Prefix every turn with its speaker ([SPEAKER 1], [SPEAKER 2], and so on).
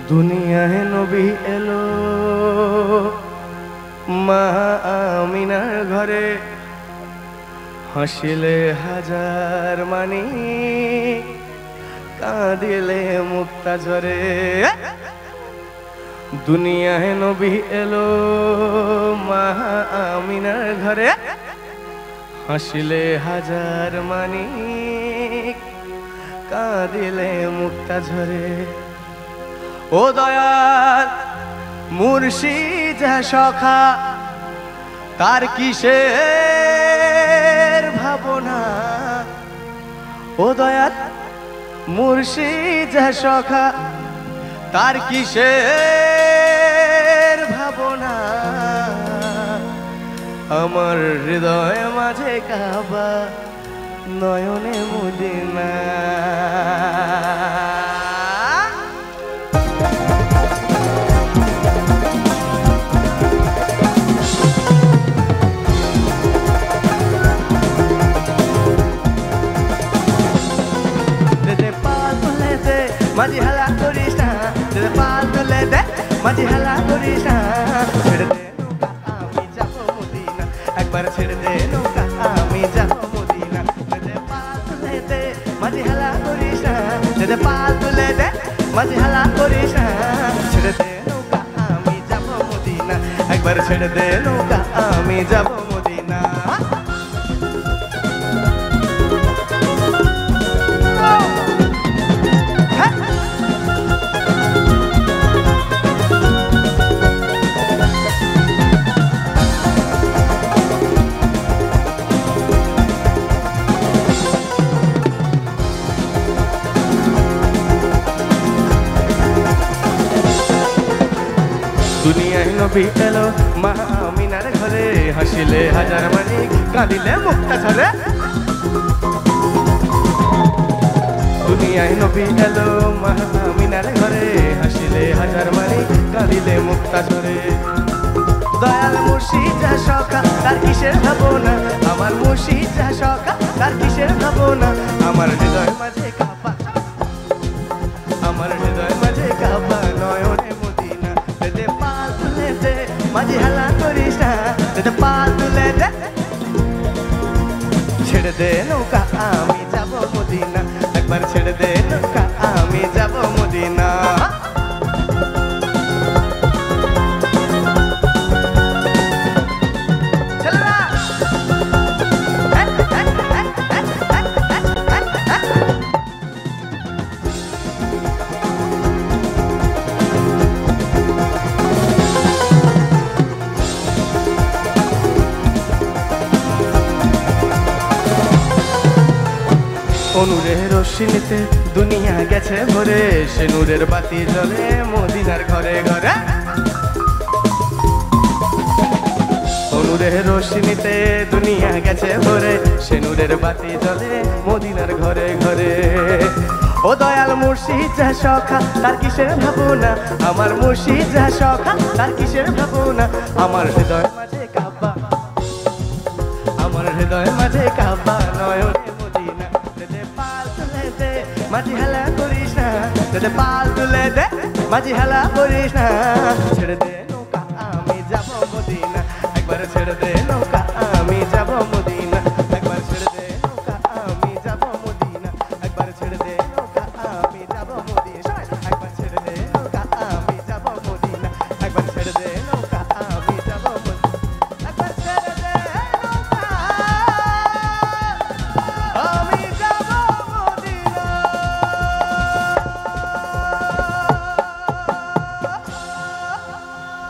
[SPEAKER 1] দুনিয়ায় নবী এলো মা আমিনার ঘরে, হাসিলে হাজার মানি, কাঁদিলে মুক্তা ঝরে। দুনিয়ায় নবী এলো মা আমিনার ঘরে, হাসিলে হাজার মানি, কাঁদিলে মুক্তা ঝরে। ও দয়াল মুর্শিদ সখা, তার কিসের ভাবনা? ও দয়াল মুর্শিদ সখা, তার কিসের ভাবনা? আমার হৃদয় মাঝে কাবা, নয়নে মদিনা। মাঝি হালা করিস না, পাল তুলে দে, মাঝি হালা করিস না। ছেড়ে দে নৌকা, আমি যাবো মদিনা, একবার ছেড়ে দে নৌকা, আমি যাবো মদিনা। পাল তুলে দে, মাঝি হালা করিস না, পাল তুলে দে, মাঝি হালা করিস না। ছেড়ে দে নৌকা, আমি যাবো মদিনা, একবার ছেড়ে দে নৌকা, আমি যাবো মদিনা। দুনিয়ায় নবী এলো মা আমিনার ঘরে, হাসিলে হাজার মানি, কাঁদিলে মুক্তা ঝরে। দুনিয়ায় নবী এলো মা আমিনার ঘরে, হাসিলে হাজার মানি, কাঁদিলে মুক্তা ঝরে। দয়াল মুর্শিদ সখা, তার কিসের ভাবনা? আমার মুর্শিদ সখা, তার কিসের ভাবনা? আমার হৃদয় মাঝে কাবা, আমার হৃদয় মাঝে কাবা, নয়নে মদিনা। পাল তুলে দে, মাঝি হালা করিস না, পাল তুলে দে, ছেড়ে দে নৌকা, আমি যাবো মদিনা, একবার ছেড়ে দে নৌকা, আমি যাবো মদিনা। নূরের রশ্মিতে দুনিয়া গেছে ভরে, সে নূরের বাতি জ্বলে মদিনার ঘরে ঘরে। নূরের রশ্মিতে দুনিয়া গেছে ভরে, সে নূরের বাতি জ্বলে মদিনার ঘরে ঘরে। ও দয়াল মুর্শিদ সখা, তার কিসের ভাবনা? আমার মুর্শিদ সখা, তার কিসের ভাবনা? আমার হৃদয় মাঝে কাবা, আমার হৃদয় মাঝে কাবা, নয়নে মদিনা। পাল তুলে দে, মাঝি হালা করিস না, পাল তুলে দে, মাঝি হালা করিস না। ছেড়ে দে নৌকা, আমি যাবো মদিনা, একবার ছেড়ে দে নৌকা।